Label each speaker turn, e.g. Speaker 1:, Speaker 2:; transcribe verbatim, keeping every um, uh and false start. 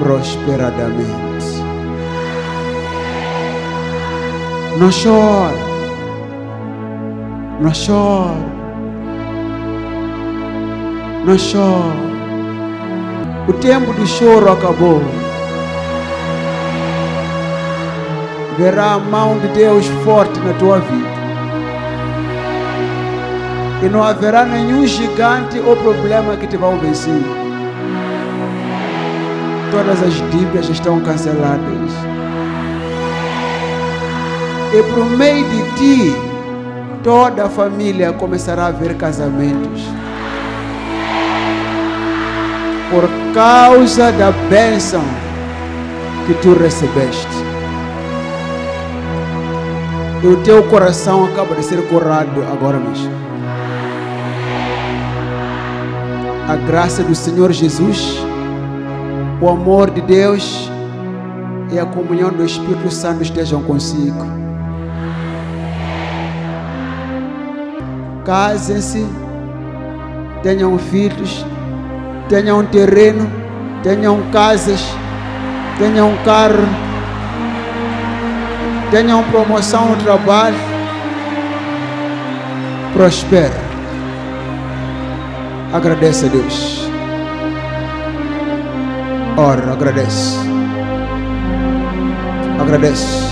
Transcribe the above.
Speaker 1: prosperadamente. Não chore, não chore, não chore. O tempo do choro acabou. Verá a mão de Deus forte na tua vida. E não haverá nenhum gigante ou problema que te vá vencer. Todas as dívidas estão canceladas. E por meio de ti, toda a família começará a ver casamentos. Por causa da bênção que tu recebeste. E o teu coração acaba de ser curado agora mesmo. A graça do Senhor Jesus, o amor de Deus e a comunhão do Espírito Santo estejam consigo. Casem-se, tenham filhos, tenham terreno, tenham casas, tenham carro, tenham promoção no trabalho, prospera. Agradeça a Deus. Ora, agradece. Agradece.